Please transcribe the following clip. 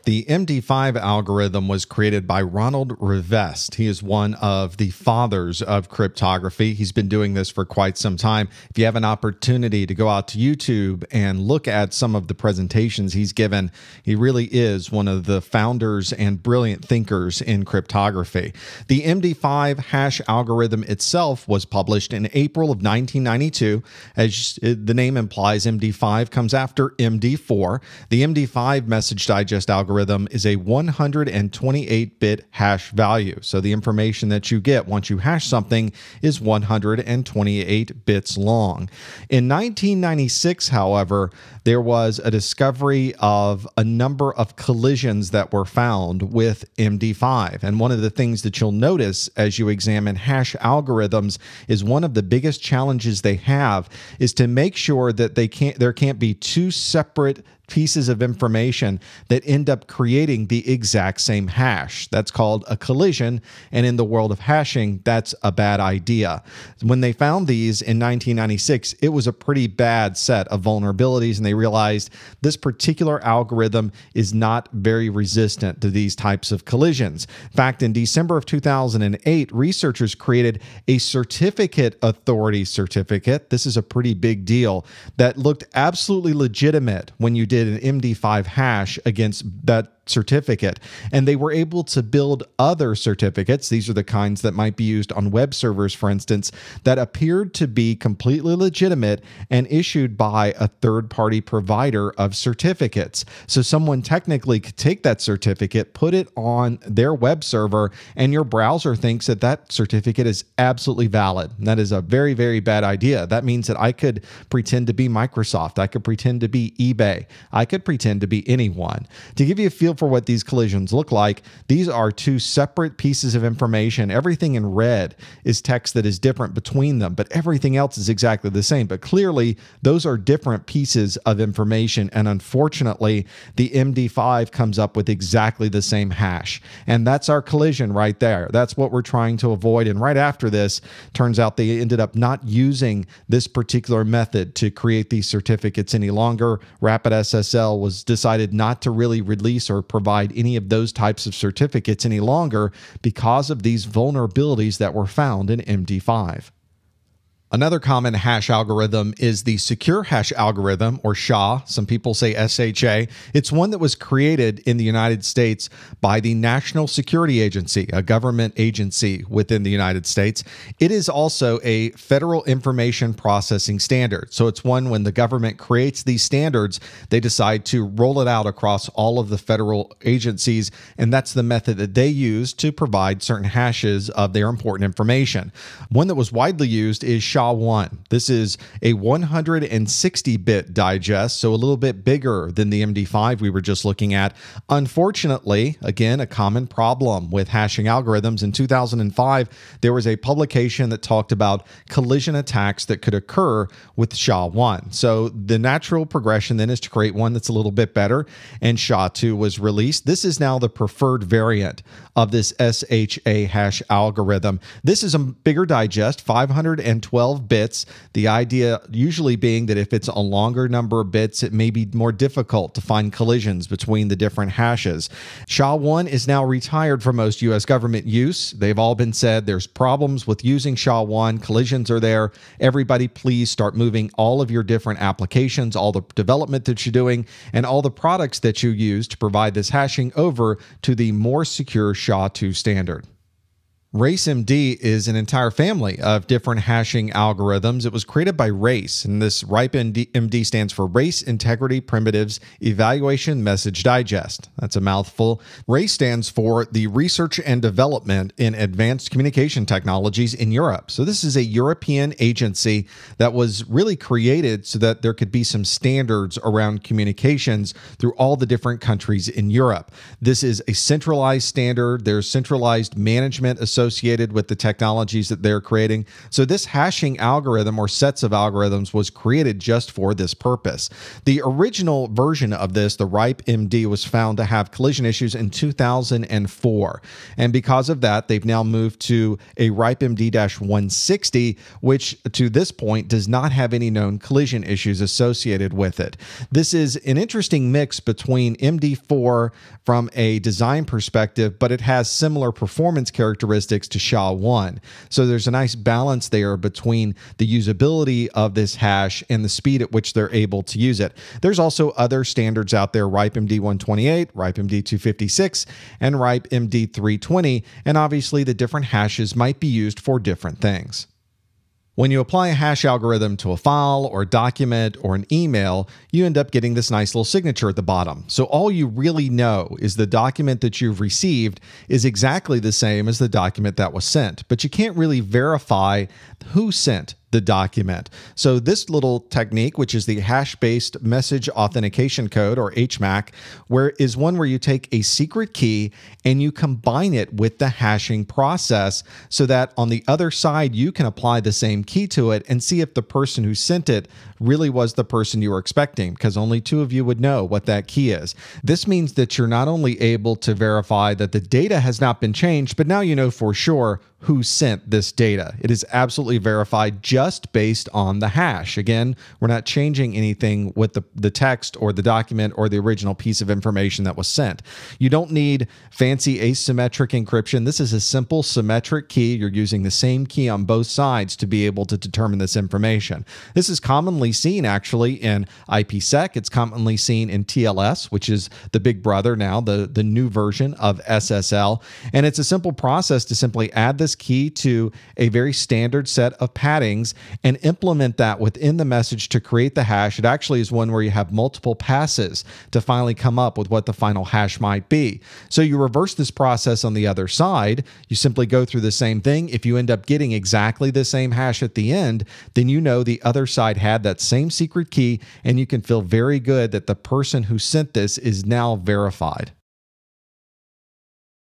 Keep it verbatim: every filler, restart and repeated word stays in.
The M D five algorithm was created by Ronald Rivest. He is one of the fathers of cryptography. He's been doing this for quite some time. If you have an opportunity to go out to YouTube and look at some of the presentations he's given, he really is one of the founders and brilliant thinkers in cryptography. The M D five hash algorithm itself was published in April of nineteen ninety-two. As the name implies, M D five comes after M D four. The M D five message digest algorithm is a one hundred twenty-eight bit hash value. So the information that you get once you hash something is one hundred twenty-eight bits long. In nineteen ninety-six, however, there was a discovery of a number of collisions that were found with M D five. And one of the things that you'll notice as you examine hash algorithms is one of the biggest challenges they have is to make sure that they can't, there can't be two separate pieces of information that end up creating the exact same hash. That's called a collision, and in the world of hashing, that's a bad idea. When they found these in nineteen ninety-six, it was a pretty bad set of vulnerabilities, and they realized this particular algorithm is not very resistant to these types of collisions. In fact, in December of two thousand eight, researchers created a certificate authority certificate. This is a pretty big deal that looked absolutely legitimate when you did an M D five hash against that certificate, and they were able to build other certificates. These are the kinds that might be used on web servers, for instance, that appeared to be completely legitimate and issued by a third-party provider of certificates. So someone technically could take that certificate, put it on their web server, and your browser thinks that that certificate is absolutely valid. And that is a very, very bad idea. That means that I could pretend to be Microsoft. I could pretend to be eBay. I could pretend to be anyone. To give you a feel for what these collisions look like, these are two separate pieces of information. Everything in red is text that is different between them, but everything else is exactly the same. But clearly, those are different pieces of information, and unfortunately, the M D five comes up with exactly the same hash. And that's our collision right there. That's what we're trying to avoid. And right after this, turns out they ended up not using this particular method to create these certificates any longer. Rapid S S L was decided not to really release or provide any of those types of certificates any longer because of these vulnerabilities that were found in M D five. Another common hash algorithm is the secure hash algorithm, or S H A. Some people say S H A. It's one that was created in the United States by the National Security Agency, a government agency within the United States. It is also a federal information processing standard. So it's one when the government creates these standards, they decide to roll it out across all of the federal agencies, and that's the method that they use to provide certain hashes of their important information. One that was widely used is S H A one. This is a one hundred sixty bit digest, so a little bit bigger than the M D five we were just looking at. Unfortunately, again, a common problem with hashing algorithms. In two thousand five, there was a publication that talked about collision attacks that could occur with S H A one. So the natural progression then is to create one that's a little bit better, and S H A two was released. This is now the preferred variant of this S H A hash algorithm. This is a bigger digest, five hundred twelve bits. The idea usually being that if it's a longer number of bits, it may be more difficult to find collisions between the different hashes. S H A one is now retired from most U S government use. They've all been said there's problems with using S H A one. Collisions are there. Everybody, please start moving all of your different applications, all the development that you're doing, and all the products that you use to provide this hashing over to the more secure S H A two standard. RIPEMD is an entire family of different hashing algorithms. It was created by RACE, and this RIPEMD stands for Race Integrity Primitives Evaluation Message Digest. That's a mouthful. RACE stands for the Research and Development in Advanced Communication Technologies in Europe. So this is a European agency that was really created so that there could be some standards around communications through all the different countries in Europe. This is a centralized standard. There's centralized management associated associated with the technologies that they're creating. So this hashing algorithm or sets of algorithms was created just for this purpose. The original version of this, the RIPEMD, was found to have collision issues in two thousand four. And because of that, they've now moved to a RIPEMD one sixty, which to this point does not have any known collision issues associated with it. This is an interesting mix between M D four from a design perspective, but it has similar performance characteristics to S Y one. So there's a nice balance there between the usability of this hash and the speed at which they're able to use it. There's also other standards out there, RIPEMD one twenty-eight, RIPEMD two fifty-six, and RIPEMD three twenty, and obviously the different hashes might be used for different things. When you apply a hash algorithm to a file or a document or an email, you end up getting this nice little signature at the bottom. So all you really know is the document that you've received is exactly the same as the document that was sent, but you can't really verify who sent the document. So this little technique, which is the hash-based message authentication code, or H M A C, where is one where you take a secret key and you combine it with the hashing process so that on the other side you can apply the same key to it and see if the person who sent it really was the person you were expecting, because only two of you would know what that key is. This means that you're not only able to verify that the data has not been changed, but now you know for sure who sent this data. It is absolutely verified just based on the hash. Again, we're not changing anything with the, the text or the document or the original piece of information that was sent. You don't need fancy asymmetric encryption. This is a simple symmetric key. You're using the same key on both sides to be able to determine this information. This is commonly seen actually in I P sec. It's commonly seen in T L S, which is the big brother now, the, the new version of S S L. And it's a simple process to simply add this key to a very standard set of paddings and implement that within the message to create the hash. It actually is one where you have multiple passes to finally come up with what the final hash might be. So you reverse this process on the other side. You simply go through the same thing. If you end up getting exactly the same hash at the end, then you know the other side had that same secret key, and you can feel very good that the person who sent this is now verified.